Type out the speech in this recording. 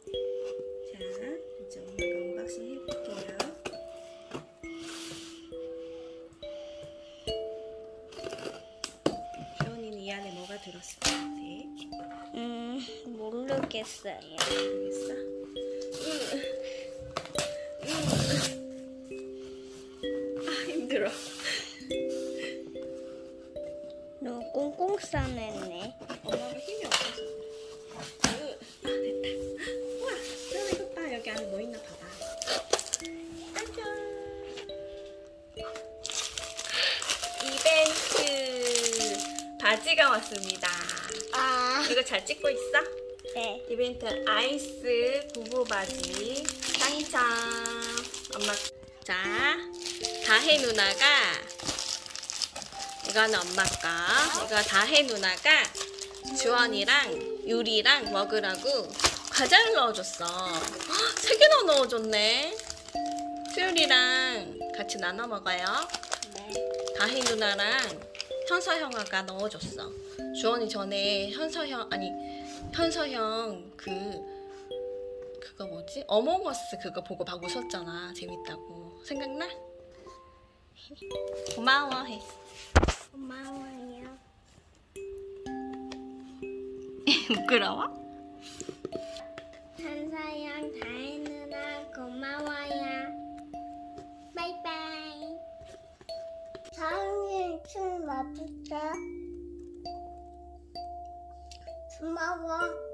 자, 이제 엄마가 언박싱 해볼게요. 주원이는 이 안에 뭐가 들었을 것 같아? 모르겠어요. 모르겠어? 아, 힘들어. 너무 꽁꽁 싸냈네. 엄마가 힘이 없어서. 아, 됐다. 우와, 주원아 이것 봐. 여기 안에 뭐 있나 봐봐. 짜잔. 이벤트 바지가 왔습니다. 이거 잘 찍고 있어? 네. 이벤트 아이스 부부 바지 짱짱. 엄마. 자, 다혜 누나가 이거는 엄마 거. 이거 다혜 누나가 주원이랑 유리랑 먹으라고 과자를 넣어줬어. 헉, 3개나 넣어줬네. 수율이랑 같이 나눠 먹어요. 네. 다혜 누나랑 현서 형아가 넣어줬어. 주원이 전에 현서 형 그거 뭐지? 어몽어스 그거 보고 막 웃었잖아. 재밌다고. 생각나? 고마워 해. 고마워요. 부끄러워? 천사양 다혜 누나 고마워요. 바이바이. 다음에 춤 맞을게. 고마워.